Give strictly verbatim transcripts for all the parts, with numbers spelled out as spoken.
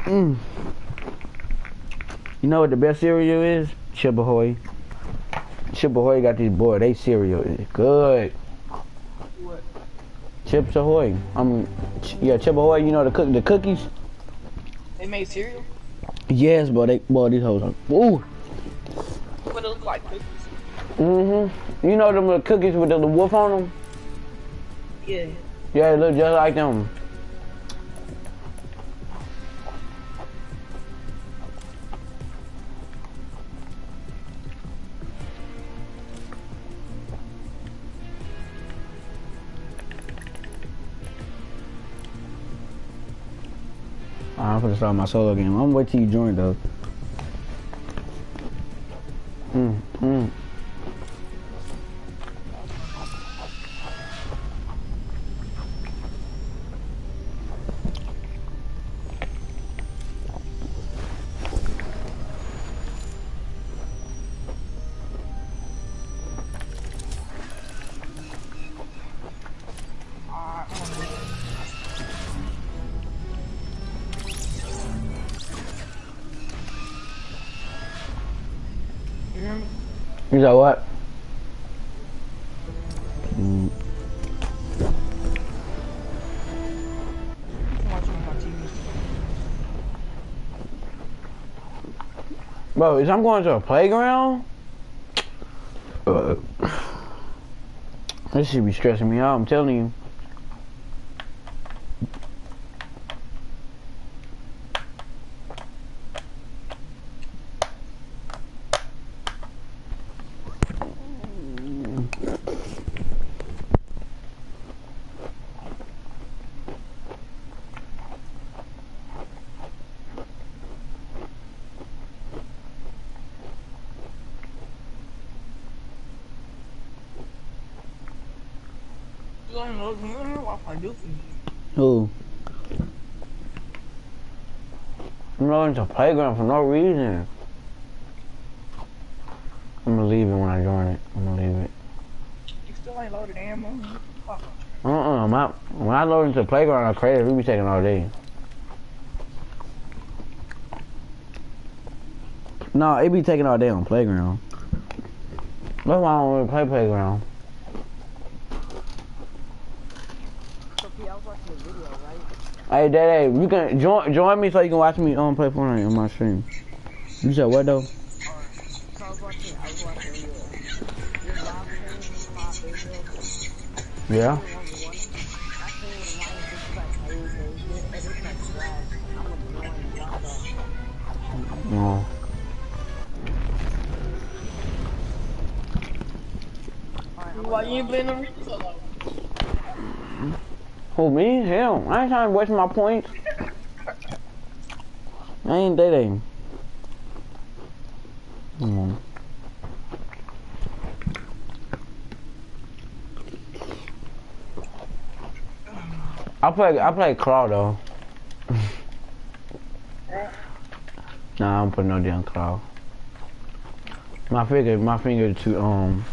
Mm. You know what the best cereal is? Chip Ahoy. Chip Ahoy got these boy. They cereal is good. What? Chips Ahoy. Um, yeah, Chip Ahoy. You know the cook the cookies. They made cereal? Yes, boy. They boy these hoes are. Ooh. What it look like cookies? Mhm. You know them little cookies with the, the wolf on them? Yeah. Yeah, they look just like them. I'm gonna start my solo game. I'm gonna wait till you join though. Mm, mm. Uh, you hear me? You know what? Mm. I'm watching on my T V. Bro, is I'm going to a playground? Uh, this should be stressing me out, I'm telling you. You don't know what I do for you. Who? I'm going to a playground for no reason. I'm gonna leave it when I join it. I'm gonna leave it. You still ain't loaded ammo. Fuck. Uh-uh, my, when I load into the playground, I crazy, we be taking all day. No, it be taking all day on playground. That's why I don't really play playground. So, P, I was watching the video, right? Hey, Daddy, you can join join me so you can watch me um, play Fortnite on my stream. You said what though? So I was watching, I was watching your, your live stream, five video. Yeah. I seen when mine just like page and get edits like flash. I'm gonna join and watch y'all. No. Why you ain't playing no solo? Who, me? Hell, I ain't trying to waste my points. I ain't dating. Mm. I play I play Claw though. Nah, I'm putting no damn Claw. My finger my finger too um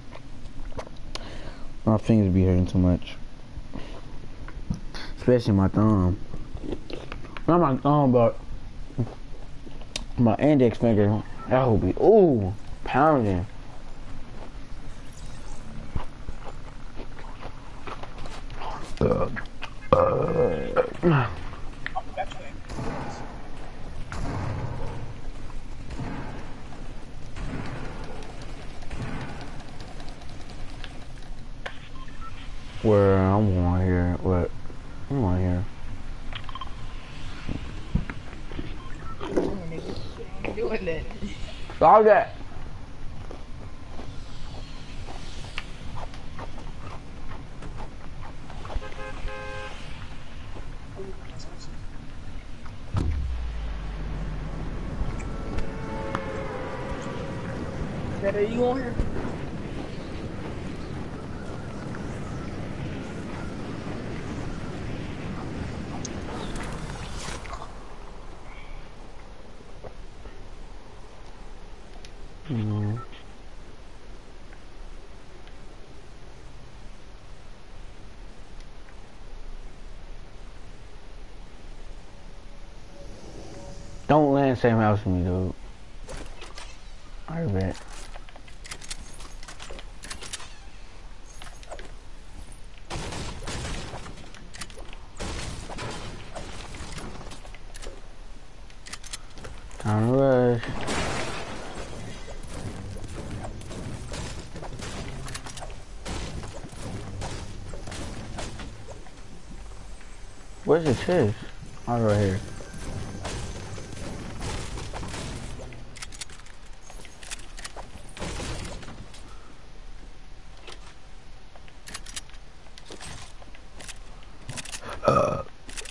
my fingers be hurting too much. Especially my thumb. Not my thumb, but my index finger. That would be ooh pounding. Uh, uh. Where I'm going here, what? I'm going here. Doing that. All that. Are you on here? Mm. Don't land same house with me, dude. I bet. Time to rush. Where's the chest? Oh, right here. Uh.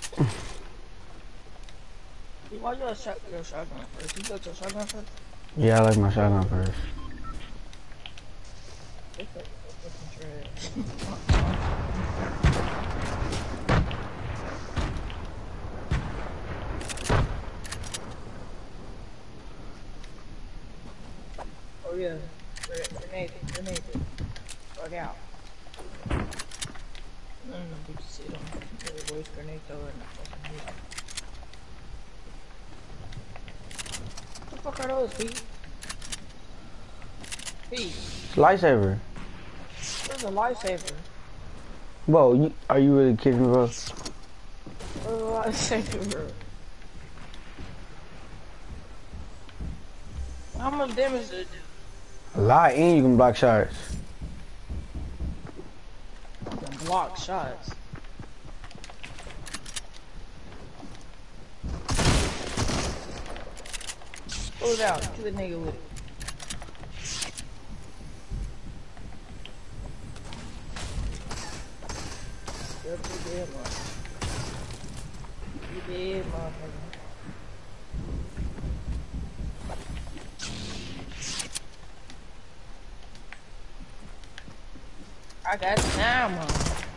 Why you a shot your shotgun first? You got your shotgun first? Yeah, I like my shotgun first. It's like fucking trash. Oh yeah, grenade, grenade, fuck out. I don't know if you can see them. The voice grenade though, and I fucking hate it. What the fuck are those, Pete? Pete, Lightsaber. where's a lifesaver? Whoa, you, are you really kidding me, bro? Where's a lifesaver, bro? How much damage does it do? A lot, and you can block shots. You can block shots. Pull it out, kill the nigga with it. Yep, you dead, motherfucker. You dead, motherfucker. I got time, man.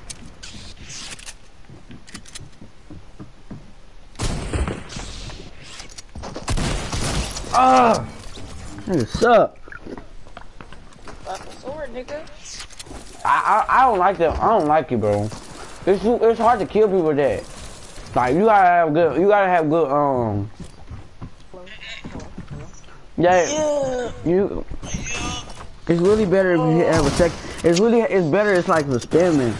Ah, nigga suck. Fuck the sword, nigga. I, I I don't like that. I don't like it, bro. It's too, it's hard to kill people with that. Like you gotta have good. You gotta have good. Um. Yeah. Yeah. You. It's really better if you have a sec. It's really. It's better. It's like the spamming.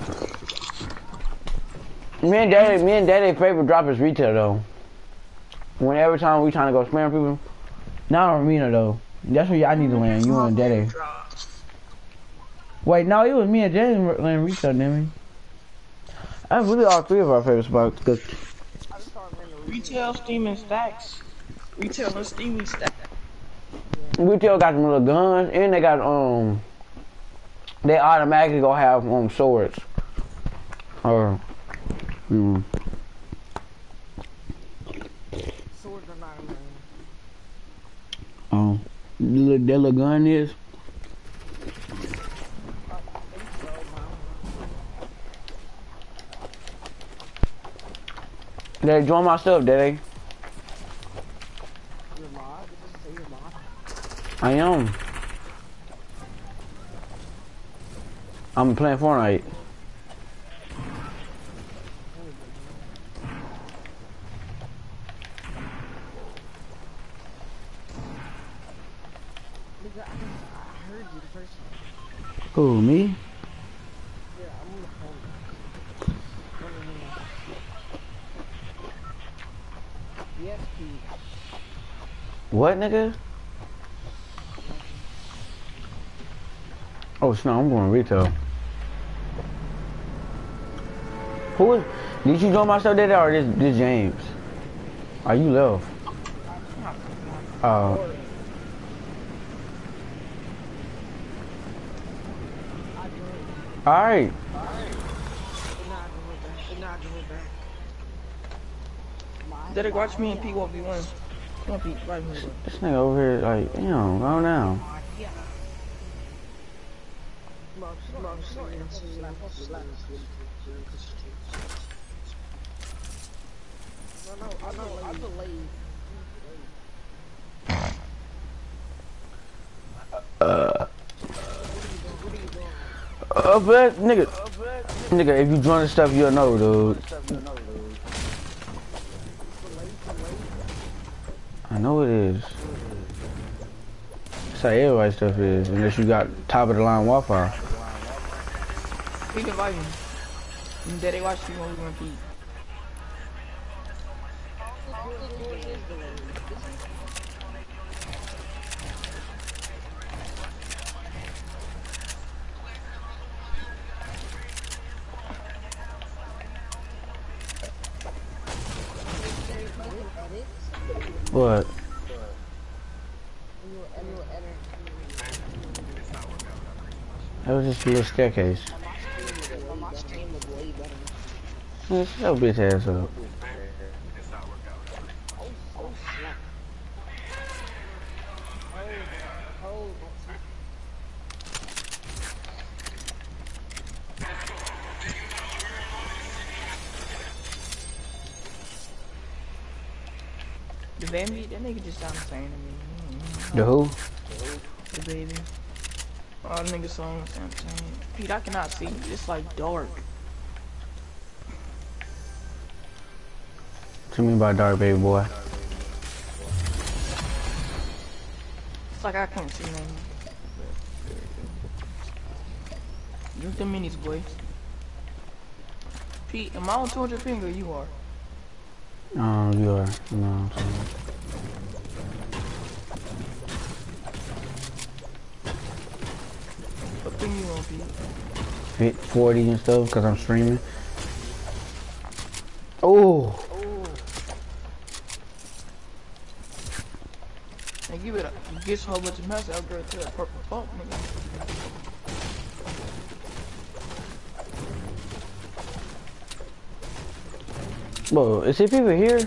Me and Daddy. Me and Daddy's favorite drop is retail though. When every time we trying to go spam people. Not on Arena though. That's where I need to land. You and Daddy. Wait, no, it was me and Daddy land retail, didn't we? That's really all three of our favorite spots. Cause Retail, Steam, and Stacks. Retail and Steam and Stacks. retail got them little guns, and they got um. They automatically gonna have um swords. Or, hmm. Swords are not amazing. Um, the little, that little gun is. They join my stuff, did they? You're mod? Did you say you're mod? I am. I'm playing Fortnite. Nigga, I, I heard you the first time. Who, me? Yeah, I'm on the phone. What do you mean? Yes, Pete. What, nigga? Oh, no, I'm going retail. Who is? Did you join my stuff today or this, this James? Are you left? Uh. Alright. Did it watch me and P one v one? Come on, Pete, right here. This nigga over here, like, damn, go down. I know, I believe. Uh. Uh, but, nigga. Nigga, if you join the stuff, you'll know, dude. know it is. That's how everybody's stuff is, unless you got top of the line Wi-Fi. We can invite him. And Daddy watch you when we gonna keep. What? That was just a little staircase. Man, shut your bitch ass up. The baby, that nigga just sounded saying to me. Mm-hmm. The who? The baby. Oh, the nigga song sound saying. Pete, I cannot see. It's like dark. What you mean by dark, baby boy? It's like I can't see nothing. Drink the minis, boy. Pete, am I on two hundred finger? You are. Um, you are. No, I'm saying. What thing you on, Pete? Hit forty and stuff because I'm streaming. Oh. And give it a, you get a whole bunch of mess out there to that purple pump, nigga. Whoa, is it people here?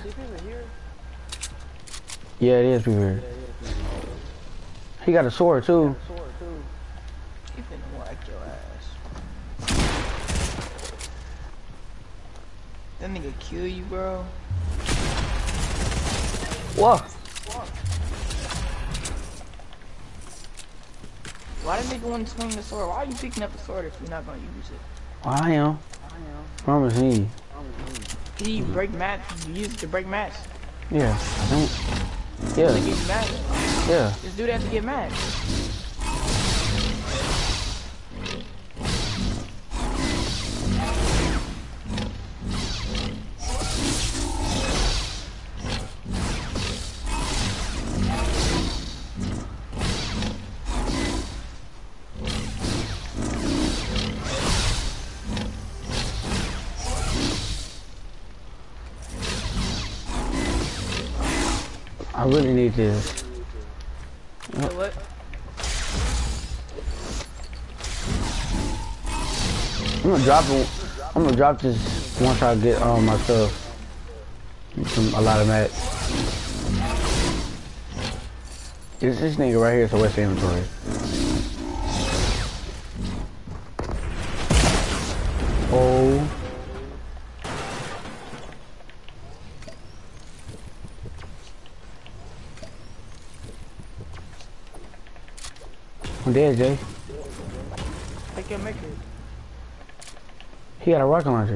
Yeah, it is people here. He got a sword too. He finna whack your ass. That nigga kill you, bro. Whoa. Why did nigga want to swing the sword? Why are you picking up the sword if you're not gonna use it? I am. Promise me. Did you break match? You use it to break match? Yeah. I think. Yeah. To get mad? Yeah. Just do that to get mad. I really need this. So what? I'm gonna drop it. I'm gonna drop this once I get all my stuff. Some, a lot of mats. This, this nigga right here is a West inventory. Oh. I'm dead, Jay. I can make it. He got a rocket launcher.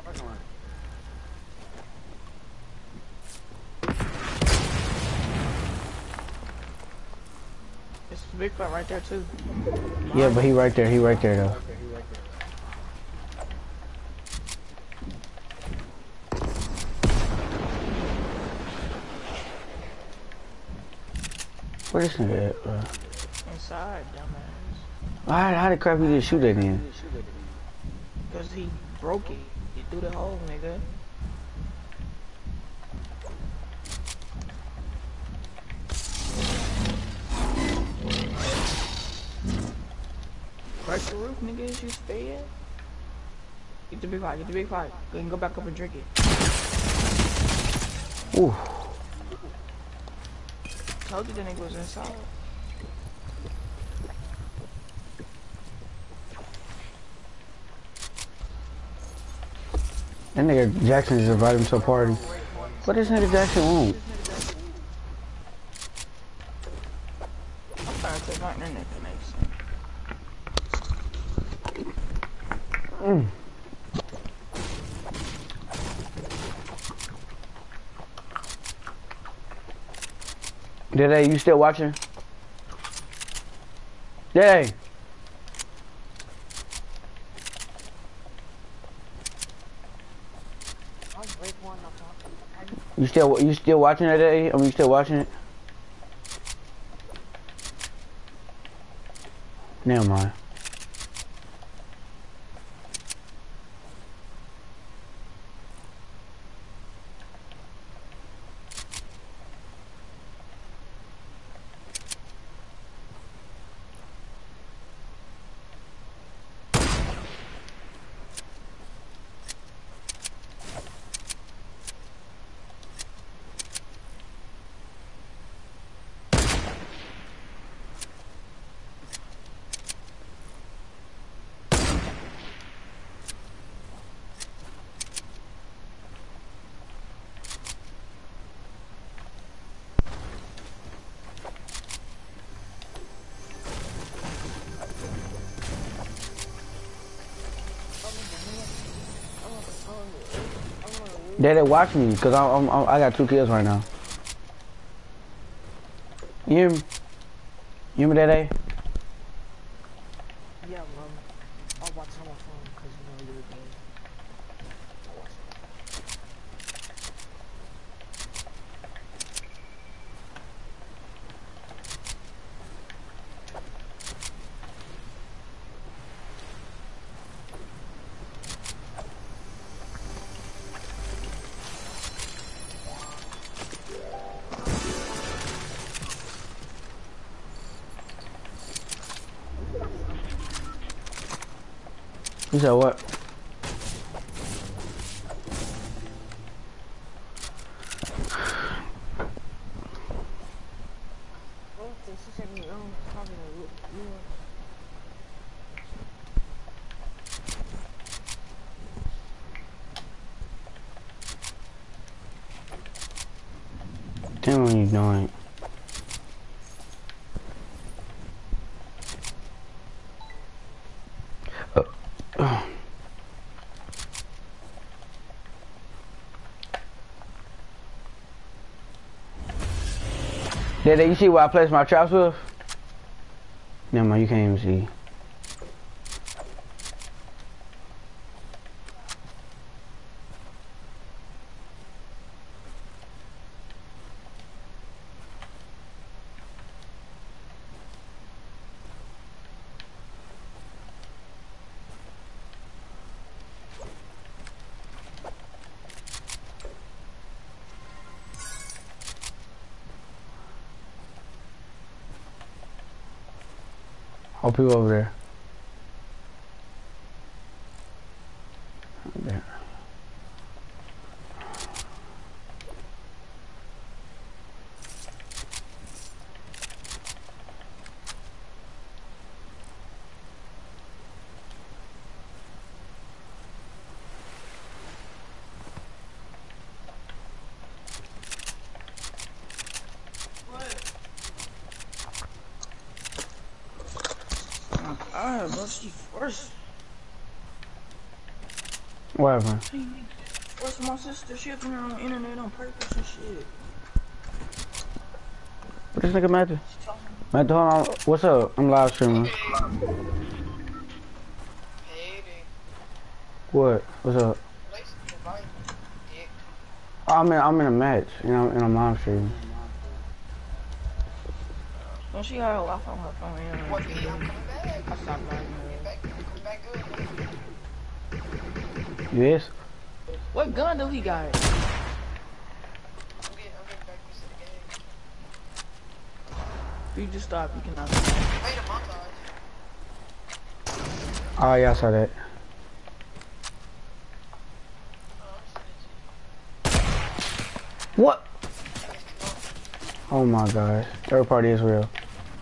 It's a big fight right there too. Yeah, but he right there. He right there though. Where this nigga at, bro? Inside, dumbass. Why? How the crap you just shoot that in? Cause he broke it. He threw the hole, nigga. Break the roof, nigga. Is you scared? Get the big fight. Get the big fight. Go and go back up and drink it. Ooh. Told you the nigga was inside. That nigga Jackson just invited him to a party. What does nigga Jackson want? I'm trying to take my internet connection. Mm. Dede, you still watching? Dede, I'll break one up. you still you still watching it, Dede? I mean, you still watching it? Never mind. Dede, watch me, cause I'm, I'm, I got two kills right now. You hear me? You hear me, Dede? Yeah, mom. I'll watch on my phone because you know you're a game. I'll watch You said what? Oh, she sent me um talking to you. Tell me what you doing. Uh, Dede, you see where I placed my traps with? Never mind, you can't even see. All people over there. There. Alright, bro, she first. What happened? First, my sister shipping her on the internet on purpose and shit. What this nigga Matthew? Matthew, hold on. What's up? I'm live streaming. Hey, What? What's up? Oh, I'm in, I'm in a match, you know, in a live stream. When she got her life on her phone, you know, what the hell? I'm coming back. I stopped buying her. Back, come back good. Yes? What gun do he got? I'm getting, I'm getting back used to the game. You just stop, you cannot. Wait a montage. Oh, yeah, I saw that. What? Oh my gosh. Third party is real.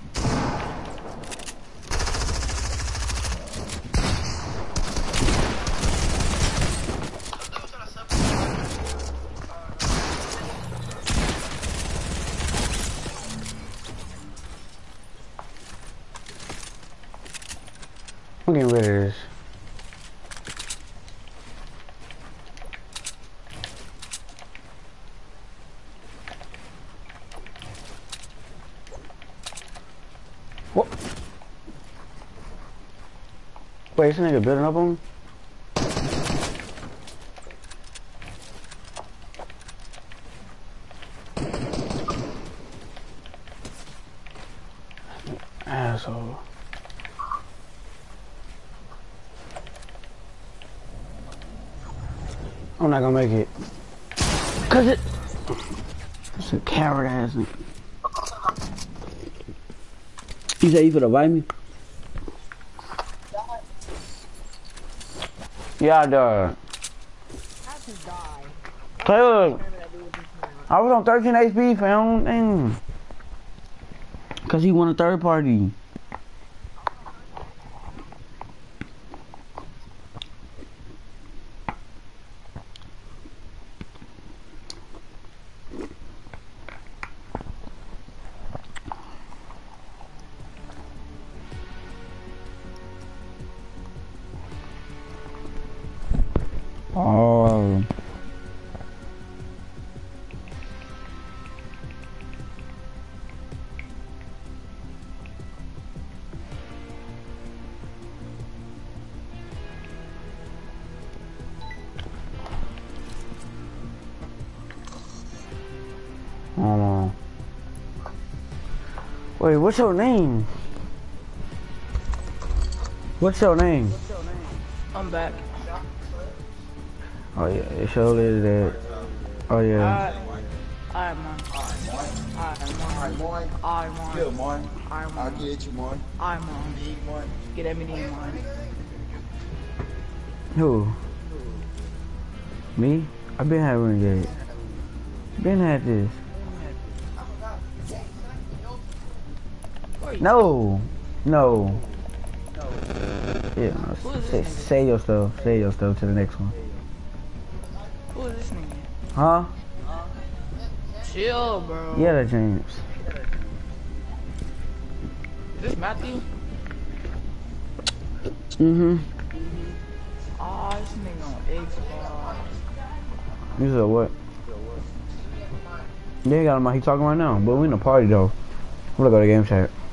I'm getting rid of this. Wait, this nigga building up on me? Asshole. I'm not gonna make it. Cause it... It's a coward ass nigga. You say you finna bite me? Yeah, I died. How to die? Cause I was on thirteen H P, fam. Dang. Cause he won a third party. Oh. Hold on. Wait, what's your name? What's your name? I'm back. Oh yeah, it surely is that. Oh yeah. I'm on. I'm on. I'm on. Good morning. I'm I'll on. get you morning. I'm on. Big morning. Get at me, name on. Who? Me? I've been having it. Been had this. No. No. Yeah, no. Say, say your stuff. Say your stuff to the next one. Who is this nigga? Huh? Chill, bro. Yeah, that James. Is this Matthew? Mm-hmm. Aw, oh, this nigga on Xbox. You said what? Yeah, he got him. He talking right now, but we in a party though. I'm gonna go to game chat.